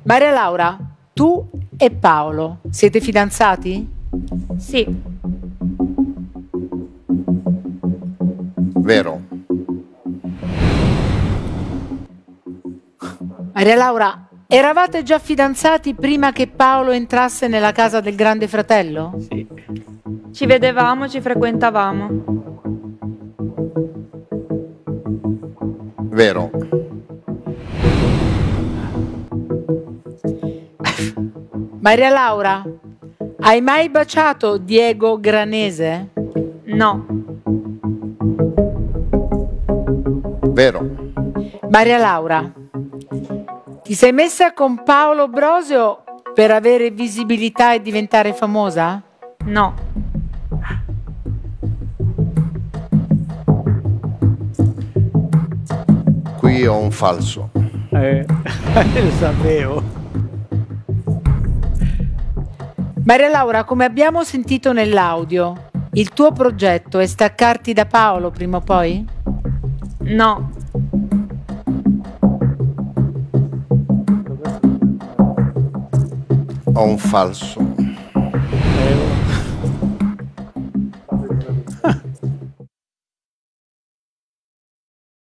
Maria Laura, tu e Paolo siete fidanzati? Sì. Vero. Maria Laura, eravate già fidanzati prima che Paolo entrasse nella casa del grande fratello? Sì. Ci vedevamo, ci frequentavamo. Vero. Maria Laura, hai mai baciato Diego Granese? No. Vero. Maria Laura, ti sei messa con Paolo Brosio per avere visibilità e diventare famosa? No. Qui ho un falso. Lo sapevo. Maria Laura, come abbiamo sentito nell'audio, il tuo progetto è staccarti da Paolo prima o poi? No. Ho un falso.